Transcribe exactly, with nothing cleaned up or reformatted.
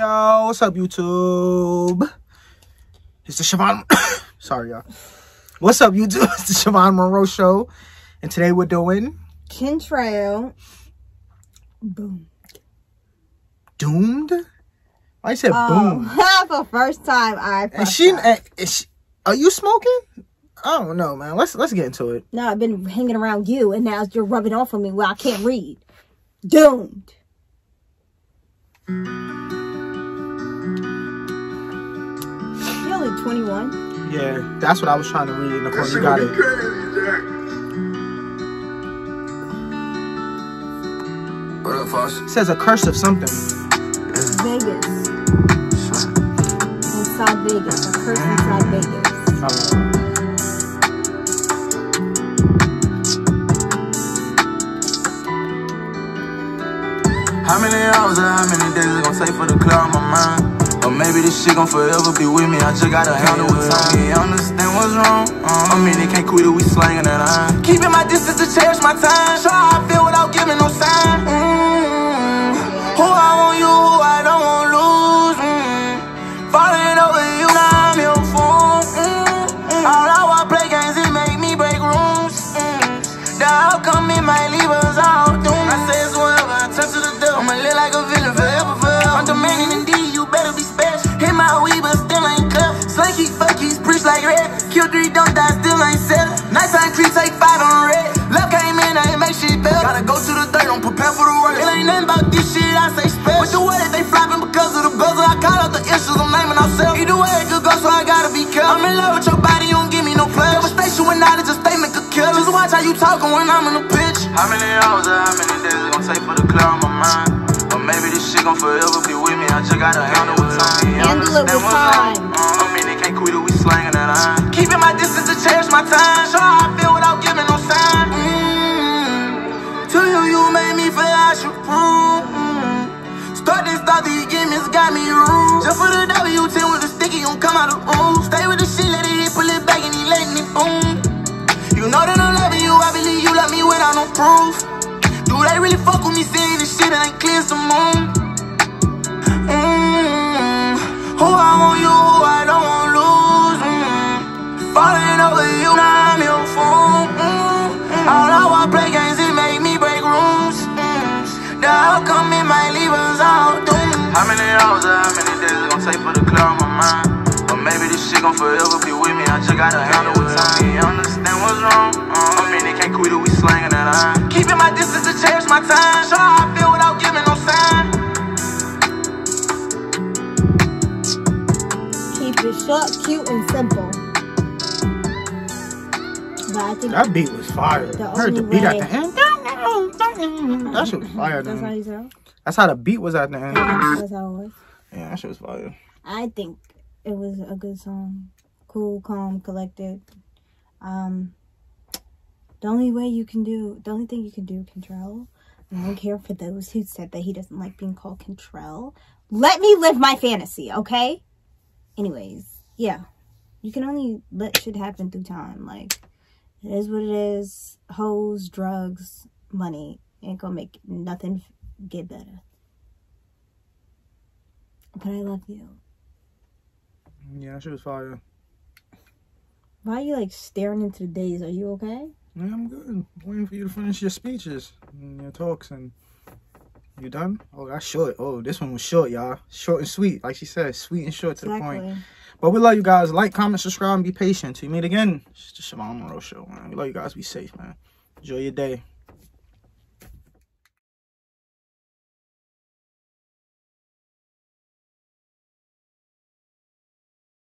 Show. What's up, YouTube? It's the Siobhan. Sorry, y'all. What's up, YouTube? It's the Siobhan Monroe Show. And today we're doing Kentrell. Boom. Doomed? I said oh, boom. For the first time I And she, and, is she, are you smoking? I don't know, man. Let's let's get into it. No, I've been hanging around you, and now you're rubbing off on me where I can't read. Doomed. You're only twenty-one. Yeah, that's what I was trying to read. Nicole, you got it. What up, Foss? It says a curse of something. Vegas. Inside Vegas. A curse inside Vegas. Uh, How many hours or how many days it gon' take for the clear on my mind? Or maybe this shit gon' forever be with me. I just gotta handle with time. Yeah, understand what's wrong. Uh, I mean, they can't quit it, we slangin' that iron. Keeping my distance to cherish my time. Show how I feel without giving no sign. Mm, who I want you, who I don't want lose. Mm, falling over you, now I'm your fool. Mm, all I want play games, it make me break rooms. Mm, the outcome, it might leave us all doomed. I say it's whatever, I turn to the devil. I'ma live like a villain forever, forever. I'm demanding indeed, you better be special. Hit my weed, but still ain't cut. Slinky, fuckies, preach like red. Kill three, don't die, still ain't seven. Nighttime tree, take five on red. Love came in, I ain't make shit better. Gotta go to the dirt, don't prepare for the work. It ain't nothing about this shit, I say special. With the way that they flopping because of the buzzer, I call out the issues, I'm naming ourselves. Either way it could go, so I gotta be careful. I'm in love with your body, you don't give me no pleasure. Devastation when knowledge, a statement could kill. Just watch how you talking when I'm in the pitch. How many hours or how many days it gon' take for the clear on my mind? Or maybe this shit gon' forever be with me. I just gotta handle with time. Handle it with time. I mean, they can't quit it, we slangin' that iron. Keeping my distance to cherish my time. Show how I feel without giving no sign. Mm, to you, you made me feel I should prove. Mm, start this thought that you give me, it's got me rude. Just for the W ten with the sticky, you don't come out of the room. Stay with the shit, let it hit, pull it back, and he letting it boom. You know that I'm loving you, I believe you love me without no proof. Do they really fuck with me saying this shit ain't clear as the moon? Mm, who I want you, who I don't want lose. Mm, falling over you, now I'm your fool. Mm, all I want play games, it make me break rooms. Mm, the outcome, it might leave us all doomed. How many hours or how many days it gon' take for the clear on my mind? Or maybe this shit gon' forever be with me. I just gotta handle with time. You understand what's wrong? Uh, I mean, they can't quit it, we slangin' that iron. Keeping my distance to cherish my time. Show how I feel without giving no sign. Keep it short, cute, and simple. But I think that beat was fire. The I heard the beat way... at the end. That shit was fire. That's how you sound? That's how the beat was at the end. That's how it was. Yeah, that shit was fire. I think it was a good song. Cool, calm, collected. Um, the only way you can do, the only thing you can do, Kentrell, I don't care for those who said that he doesn't like being called Kentrell. Let me live my fantasy, okay? Anyways, yeah. You can only let shit happen through time. Like, it is what it is. Hoes, drugs, money ain't gonna make nothing get better. But I love you. Yeah, that shit was fire. Why are you like staring into the days? Are you okay? Yeah, I'm good. Waiting for you to finish your speeches and your talks. And you done? Oh, that's short. Oh, this one was short, y'all. Short and sweet. Like she said, sweet and short to Exactly. the point. But we love you guys. Like, comment, subscribe, and be patient. Till we meet again, it's the Siobhan Monroe Show, man. We love you guys. Be safe, man. Enjoy your day.